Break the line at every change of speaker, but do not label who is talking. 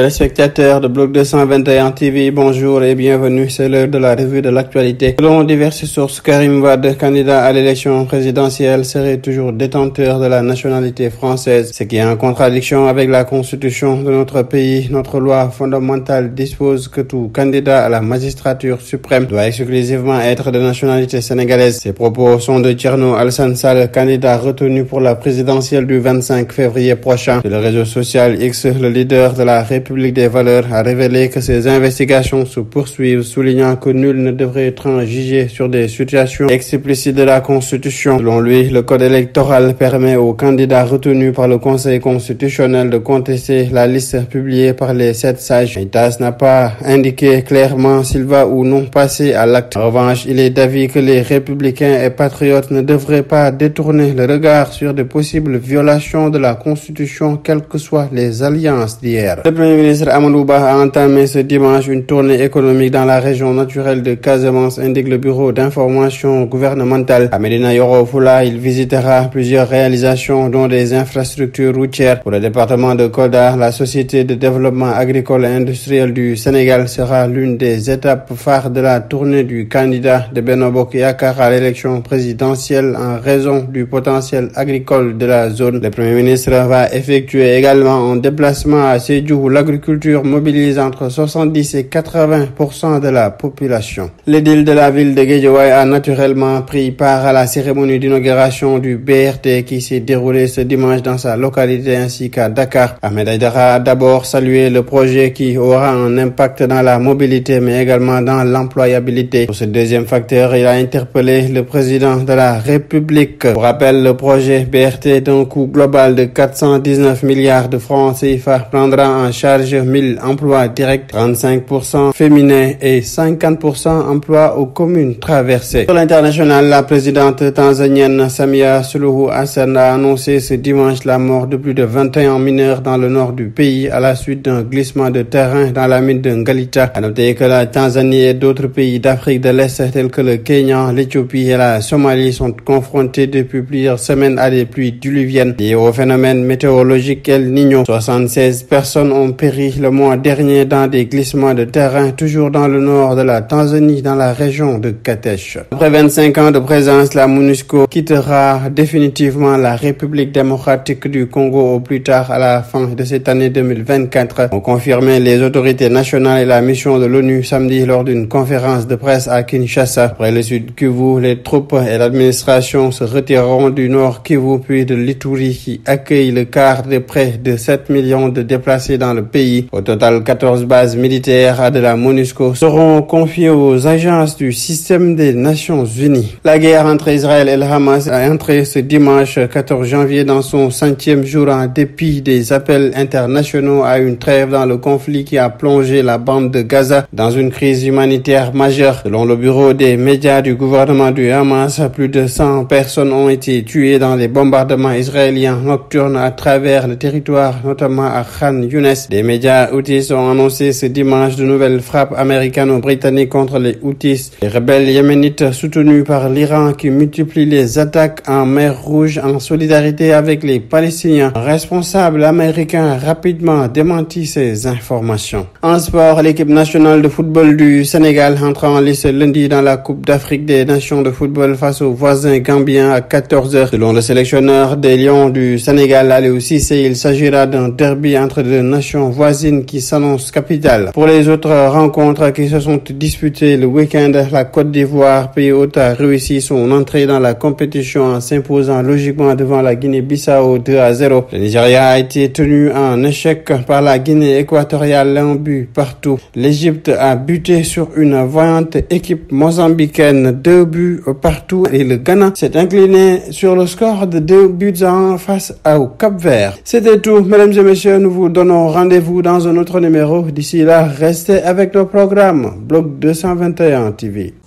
Téléspectateurs de Bloc 221 TV, bonjour et bienvenue. C'est l'heure de la revue de l'actualité. Selon diverses sources, Karim Wade, candidat à l'élection présidentielle, serait toujours détenteur de la nationalité française, ce qui est en contradiction avec la constitution de notre pays. Notre loi fondamentale dispose que tout candidat à la magistrature suprême doit exclusivement être de nationalité sénégalaise. Ces propos sont de Thierno Alassane Sall, candidat retenu pour la présidentielle du 25 février prochain. Sur le réseau social X, le leader de la République des valeurs a révélé que ces investigations se poursuivent, soulignant que nul ne devrait transiger sur des situations explicites de la Constitution. Selon lui, le code électoral permet aux candidats retenus par le Conseil constitutionnel de contester la liste publiée par les 7 sages. Itas n'a pas indiqué clairement s'il va ou non passer à l'acte. En revanche, il est d'avis que les républicains et patriotes ne devraient pas détourner le regard sur de possibles violations de la Constitution, quelles que soient les alliances d'hier. Le Premier ministre Amadou Ba a entamé ce dimanche une tournée économique dans la région naturelle de Casamance, indique le bureau d'information gouvernementale. À Médina Yoro Fula, il visitera plusieurs réalisations, dont des infrastructures routières. Pour le département de Kolda, la Société de développement agricole et industriel du Sénégal sera l'une des étapes phares de la tournée du candidat de Benno Bokk Yakaar à l'élection présidentielle en raison du potentiel agricole de la zone. Le Premier ministre va effectuer également un déplacement à Sédhiou où l'agriculture mobilise entre 70 et 80% de la population. L'édile de la ville de Guédiawaye a naturellement pris part à la cérémonie d'inauguration du BRT qui s'est déroulée ce dimanche dans sa localité ainsi qu'à Dakar. Ahmed Aïdara a d'abord salué le projet qui aura un impact dans la mobilité mais également dans l'employabilité. Pour ce deuxième facteur, il a interpellé le président de la République. Pour rappel, le projet BRT d'un coût global de 419 milliards de francs CFA prendra en charge 1000 emplois directs, 35% féminins et 50% emplois aux communes traversées. Sur l'international, la présidente tanzanienne Samia Suluhu Hassan a annoncé ce dimanche la mort de plus de 21 mineurs dans le nord du pays à la suite d'un glissement de terrain dans la mine de Ngalita. À noter que la Tanzanie et d'autres pays d'Afrique de l'Est tels que le Kenya, l'Éthiopie et la Somalie sont confrontés depuis plusieurs semaines à des pluies diluviennes liées au phénomène météorologique El Niño. 76 personnes ont péri le mois dernier dans des glissements de terrain toujours dans le nord de la Tanzanie, dans la région de Katesh. Après 25 ans de présence, la MONUSCO quittera définitivement la République démocratique du Congo au plus tard à la fin de cette année 2024, ont confirmé les autorités nationales et la mission de l'ONU samedi lors d'une conférence de presse à Kinshasa. Après le Sud Kivu, les troupes et l'administration se retireront du Nord Kivu puis de l'Ituri qui accueille le quart de près de 7 millions de déplacés dans le pays. Au total, 14 bases militaires de la MONUSCO seront confiées aux agences du système des Nations Unies. La guerre entre Israël et le Hamas a entré ce dimanche 14 janvier dans son 5e jour en dépit des appels internationaux à une trêve dans le conflit qui a plongé la bande de Gaza dans une crise humanitaire majeure. Selon le bureau des médias du gouvernement du Hamas, plus de 100 personnes ont été tuées dans les bombardements israéliens nocturnes à travers le territoire, notamment à Khan Younes. Des médias Houthis ont annoncé ce dimanche de nouvelles frappes américano-britanniques contre les Houthis, les rebelles yéménites soutenus par l'Iran qui multiplient les attaques en mer Rouge en solidarité avec les Palestiniens. Un responsable américain a rapidement démenti ces informations. En sport, l'équipe nationale de football du Sénégal entre en lice lundi dans la Coupe d'Afrique des Nations de football face aux voisins gambiens à 14h. Selon le sélectionneur des Lions du Sénégal, Aliou Cissé, il s'agira d'un derby entre deux nations voisines qui s'annonce capitale. Pour les autres rencontres qui se sont disputées le week-end, la Côte d'Ivoire, pays hôte, a réussi son entrée dans la compétition en s'imposant logiquement devant la Guinée-Bissau 2-0. Le Nigeria a été tenu en échec par la Guinée équatoriale, un but partout. L'Égypte a buté sur une voyante équipe mozambicaine, 2 buts partout, et le Ghana s'est incliné sur le score de 2 buts à 1 face au Cap-Vert. C'était tout, mesdames et messieurs, nous vous donnons rendez-vous dans un autre numéro. D'ici là, restez avec nos programmes. Bloc 221 TV.